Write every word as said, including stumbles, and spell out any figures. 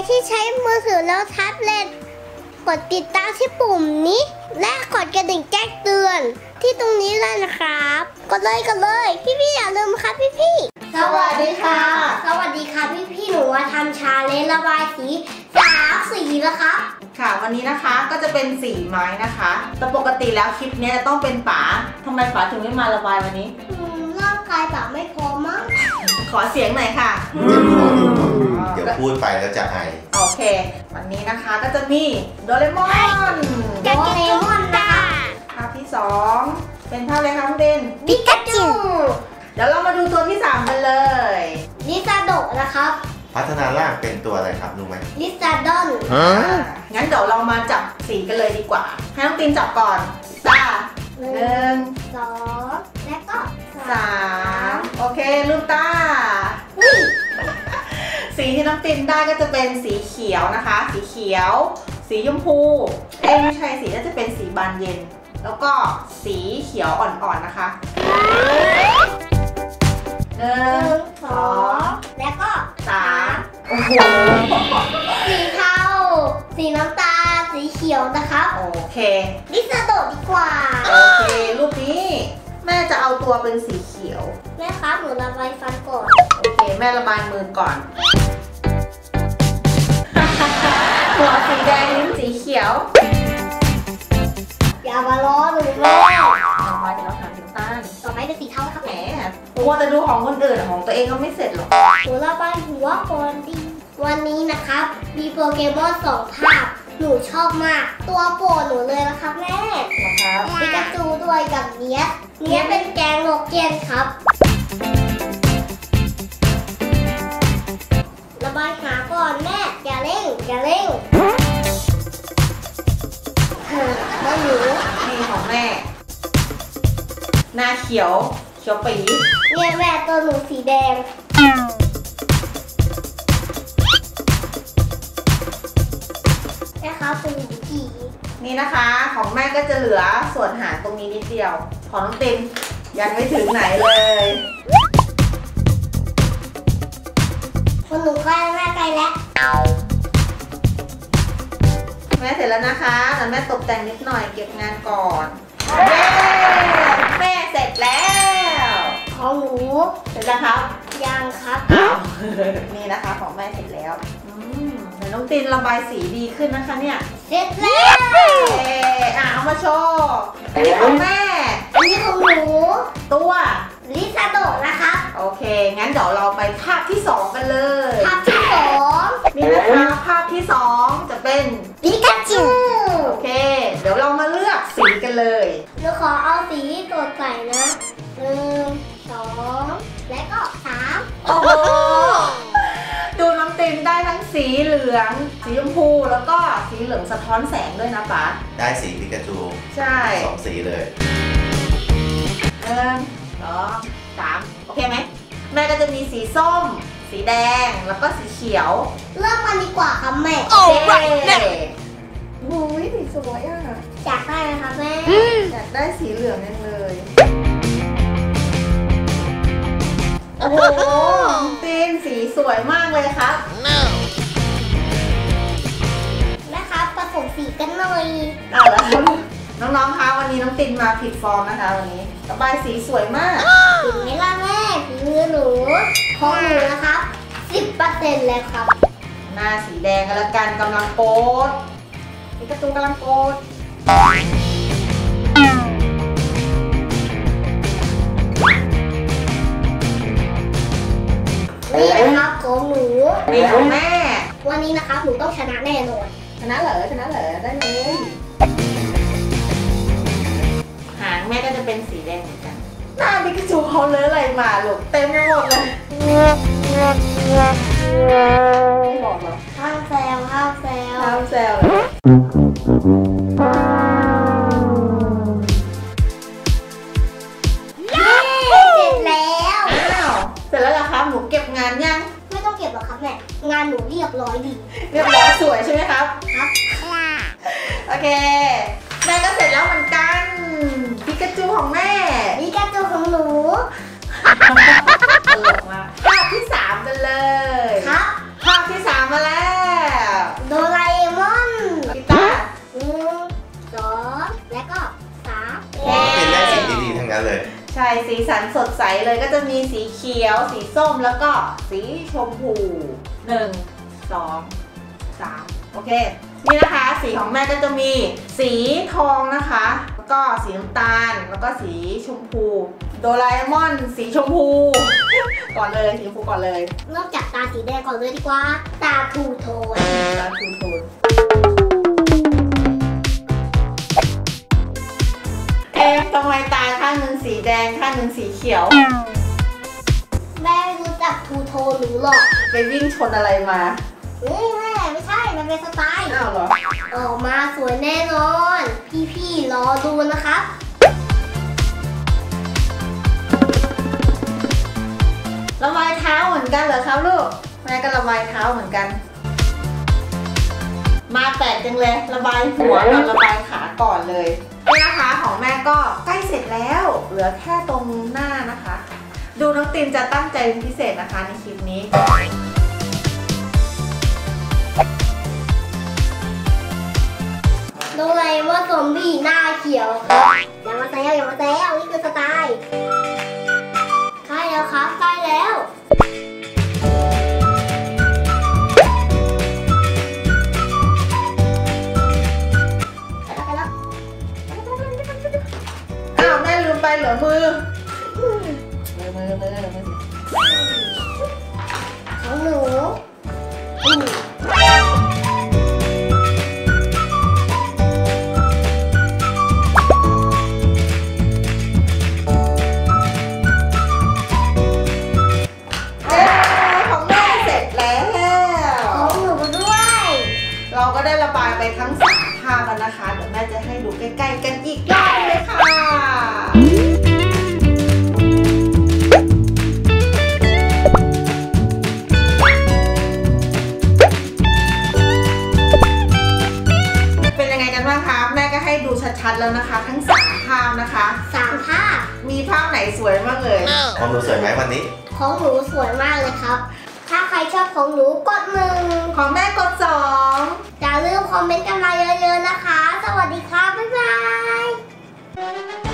ที่ใช้มือถือแล้วแท็บเล็ตกดติดตามที่ปุ่มนี้และกดกระดิ่งแจ้งเตือนที่ตรงนี้เลยนะครับกดเลยกดเลยพี่ๆอย่าลืมครับพี่ๆสวัสดีค่ะสวัสดีค่ะพี่ๆหนูว่าทำชาเลนจ์ระบายสีสามสีแล้วครับค่ะวันนี้นะคะก็จะเป็นสีไม้นะคะแต่ปกติแล้วคลิปนี้จะต้องเป็นป๋าทำไมป๋าถึงไม่มาระบายวันนี้ร่างกายป๋าไม่พร้อมมั้งขอเสียงหน่อยค่ะเดี๋ยวพูดไปแล้วจะไอโอเควันนี้นะคะก็จะมีโดเรมอนโดเรมอนนะคะภาพที่สองเป็นภาพอะไรคะคุณเบนปิกาจูเดี๋ยวเรามาดูตัวที่สามกันเลยลิซาโดะนะครับพัฒนาร่างเป็นตัวอะไรครับรู้ไหมลิซาดอนงั้นเดี๋ยวเรามาจับสีกันเลยดีกว่าให้น้องตินจับก่อนตาหนึ่งสองและก็สามโอเคลูกตาสีที่น้องตินได้ก็จะเป็นสีเขียวนะคะสีเขียวสีชมพูเอ้ไม่ใช่สีน่าจะเป็นสีบานเย็นแล้วก็สีเขียวอ่อนๆนะคะหนึ่งสองและก็สามโอ้โหสีเทาสีน้ำตาลสีเขียวนะคะโอเคลิซาโดะดีกว่าโอเครูปนี้แม่จะเอาตัวเป็นสีเขียวแม่ครับหนูระบายฟันก่อนโอเคแม่ระบายมือก่อนหัวสีแดงลิ้นสีเขียวอย่ามาล้อหนูแม่ต่อไปเราหาสีต้านต่อไปเป็นสีเทาครับแหมมัวแต่ดูของคนอื่นของตัวเองก็ไม่เสร็จหรอกหนูระบายหัวก่อนดีวันนี้นะครับมีโปเกมอนสองภาพหนูชอบมากตัวโปรดหนูเลยนะครับแม่นะครับปิกาจูด้วยกับเนี้ยเนี้ยเป็นแกงโลเกียนครับระบายหาก่อนแม่อย่าเร่งอย่าเร่งแล้วหนูนี่ของแม่หน้าเขียวเขียวปีเนี่ยแม่ตัวหนูสีแดงนะคะเป็นสีนี่นะคะของแม่ก็จะเหลือส่วนหางตรงนี้นิดเดียวของน้องตินยังไม่ถึงไหนเลยคนหนูใกล้แม่ใกล้แล้วแม่เสร็จแล้วนะคะแต่แม่ตกแต่งนิดหน่อยเก็บงานก่อนเย้แม่เสร็จแล้วของหนูเสร็จแล้วครับยังครับนี่นะคะของแม่เสร็จแล้วอืมเดี๋ยวน้องตินระบายสีดีขึ้นนะคะเนี่ยเสร็จแล้วเอ๊ะอ่ะเอามาโชว์อันนี้ของแม่อันนี้ของหนูตัวลิซาโดะนะคะโอเคงั้นเดี๋ยวเราไปภาพที่สองกันเลยภาพที่สองนี่นะคะภาพที่สองจะเป็นปิกาจูโอเคเดี๋ยวเรามาเลือกสีกันเลยหนูขอเอาสีสดใสนะหนึ่งสองและก็สามโอ้โหดูน้ำตินได้ทั้งสีเหลืองสีชมพูแล้วก็สีเหลืองสะท้อนแสงด้วยนะป๊าได้สีปิกาจูใช่สองสีเลยหนึ่งสองสามโอเคไหมแม่ก็จะมีสีส้มสีแดงแล้วก็สีเขียวเริ่มกันดีกว่าค่ะแม่โอเคบุ้ยสีสวยอ่ะอยากได้นะคะแม่อยากได้สีเหลืองยังเลยโอ้โหตีนสีสวยมากเลยครับนะครับผสมสีกันหน่อยเอาละน้องๆคะวันนี้น้องตินมาผิดฟอร์มนะคะวันนี้ระบายสีสวยมากสีไม่ล่ะแม่สีมือหนูของหนูนะครับ สิบเปอร์เซ็นต์ เลยครับหน้าสีแดงกันละกันกำลังโกดปิกาจูกำลังโกดนี่นะครับของหนูนี่ของแม่วันนี้นะครับหนูต้องชนะแน่นอนชนะเหรอชนะเหรอได้เลยหางแม่ก็จะเป็นสีแดงเหมือนกันหน้าปิกาจูเขาเลอะอะไรมาลูกเต็มไปหมดเลยไม่บอกหรอห้ามแซวห้ามแซวห้ามแซวเลยเย้เสร็จแล้วอ้าวเสร็จแล้วเหรอครับหนูเก็บงานยังไม่ต้องเก็บหรอกครับแม่งานหนูเรียบร้อยดีเรียบร้อยสวยใช่ไหมครับครับโอเคแม่ก็เสร็จแล้วเหมือนกันปิกาจูของแม่ปิกาจูของหนูตลกมากภาพที่สามกันเลยครับภาพที่สามมาแล้วสีสันสดใสเลยก็จะมีสีเขียวสีส้มแล้วก็สีชมพูหนึ่งสองสามโอเคนี่นะคะสีของแม่ก็จะมีสีทองนะคะแล้วก็สีน้ำตาลแล้วก็สีชมพูโดราเอมอนสีชมพู ก่อนเลยสีชมพูก่อนเลยนอกจากตาสีแดงก่อนเลยดีกว่าตาทูโทนตาทูโทนเอ๊ะทำไมตาข้างหนึ่งสีแดงข้างหนึ่งสีเขียวแม่ไม่รู้จักทูโทนหรือหรอกไปวิ่งชนอะไรมาเฮ้ยแม่ไม่ใช่มันเป็นสไตล์อ้าวเหรอออกมาสวยแน่นอนพี่ๆรอดูนะครับระบายเท้าเหมือนกันเหรอครับลูกแม่ก็ระบายเท้าเหมือนกันมาแปลกจังเลยระบายหัวกับระบายขาก่อนเลยนี่นะคะของแม่ก็ใกล้เสร็จแล้วเหลือแค่ตรงหน้านะคะดูน้องตินจะตั้งใจเป็นพิเศษนะคะในคลิปนี้โดราเอมอนซอมบี้หน้าเขียวครับอย่ามาแซวอย่ามาแซวนี่คือสไตล์ใกล้แล้วครับใกล้แล้วอ้าวแม่ลืมไปเหรอมือมือมือมือมือของหนูเราก็ได้ระบายไปทั้งสามภาพแล้วนะคะเดี๋ยวแม่จะให้ดูใกล้ๆกันอีกรอบเลยค่ะเป็นยังไงกันบ้างคะแม่ก็ให้ดูชัดๆแล้วนะคะทั้งสามภาพนะคะสามภาพมีภาพไหนสวยบ้างเลยของหนูสวยไหมวันนี้ของหนูสวยมากเลยครับถ้าใครชอบของหนูกดหนึ่งของแม่กดสองอย่าลืมคอมเมนต์กันมาเยอะๆนะคะสวัสดีครับบ๊ายบาย